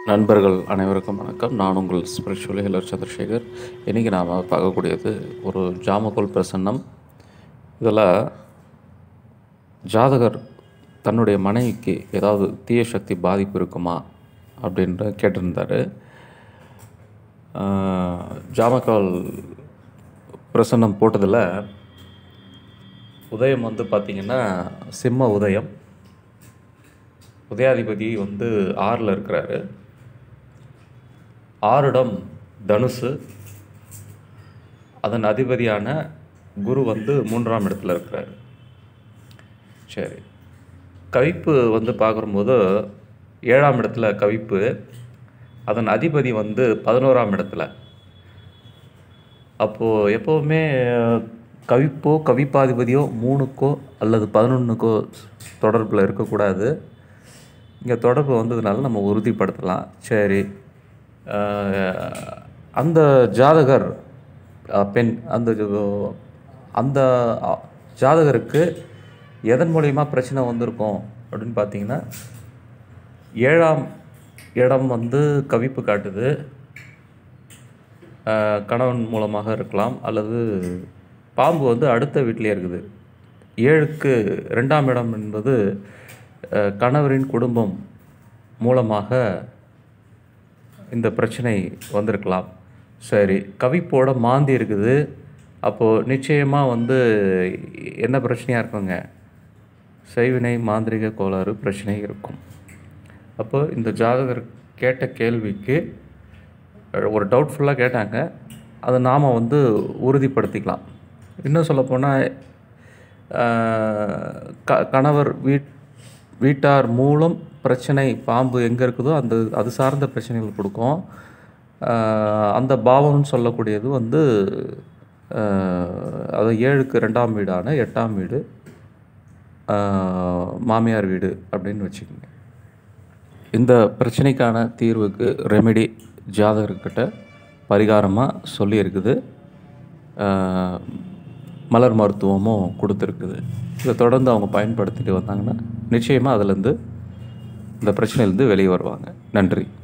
நண்பர்கள் அனைவருக்கும் வணக்கம். நான் உங்கள் ஸ்பிரிச்சுவல் ஹீலர் சந்திரசேகர். இன்றைக்கி நாம் பார்க்கக்கூடியது ஒரு ஜாமக்கோல் பிரசன்னம். இதில் ஜாதகர் தன்னுடைய மனைவிக்கு ஏதாவது தீய சக்தி பாதிப்பு இருக்குமா அப்படின்ற கேட்டிருந்தார். ஜாமக்கோல் பிரசன்னம் போட்டதில் உதயம் பார்த்திங்கன்னா சிம்ம உதயம். உதயாதிபதி 6ல் இருக்கிறாரு. 6 இடம் தனுசு. அதன் அதிபதியான குரு 3ஆம் இடத்துல இருக்கிறார். சரி, கவிப்பு பார்க்கும்போது 7ஆம் இடத்துல கவிப்பு. அதன் அதிபதி 11ஆம் இடத்துல. அப்போது எப்போவுமே கவிப்போ கவிப்பாதிபதியோ 3க்கோ அல்லது 11க்கோ தொடர்பில் இருக்கக்கூடாது. இங்கே தொடர்பு வந்ததுனால நம்ம உறுதிப்படுத்தலாம். சரி, அந்த ஜாதகர் பெண், அந்த ஜாதகருக்கு எதன் மூலிமா பிரச்சனை வந்திருக்கும் அப்படின்னு பார்த்தீங்கன்னா, 7ஆம் இடம் கவிப்பு காட்டுது. கணவன் மூலமாக இருக்கலாம், அல்லது பாம்பு அடுத்த வீட்டிலே இருக்குது. 7க்கு 2ஆம் இடம் என்பது கணவரின் குடும்பம் மூலமாக இந்த பிரச்சனை வந்திருக்கலாம். சரி, கவிப்போட மாந்தி இருக்குது. அப்போது நிச்சயமாக என்ன பிரச்சனையாக இருக்குங்க? செய்வினை மாந்திரிக கோளாறு பிரச்சனை இருக்கும். அப்போது இந்த ஜாதகர் கேட்ட கேள்விக்கு ஒரு டவுட்ஃபுல்லாக கேட்டாங்க. அதை நாம் உறுதிப்படுத்திக்கலாம். இன்னும் சொல்லப்போனால் கணவர் வீட்டார் மூலம் பிரச்சனை, பாம்பு எங்கே இருக்குதோ அது சார்ந்த பிரச்சனைகள் கொடுக்கும். அந்த பாவம்னு சொல்லக்கூடியது அது 7க்கு 2ஆம் வீடான 8ஆம் வீடு, மாமியார் வீடு அப்படின்னு வச்சுக்கோங்க. இந்த பிரச்சனைக்கான தீர்வுக்கு ரெமெடி ஜாதகர்கிட்ட பரிகாரமாக சொல்லியிருக்குது. மலர் மருத்துவமும் கொடுத்துருக்குது. இதை தொடர்ந்து அவங்க பயன்படுத்திட்டு வந்தாங்கன்னா நிச்சயமாக அதிலேருந்து இந்த பிரச்சனையிலேருந்து வெளியே வருவாங்க. நன்றி.